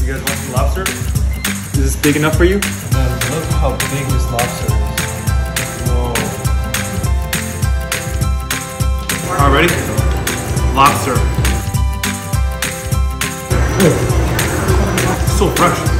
You guys want some lobster? Is this big enough for you? Man, look how big this lobster is. Whoa. Alright, ready? Lobster. So fresh.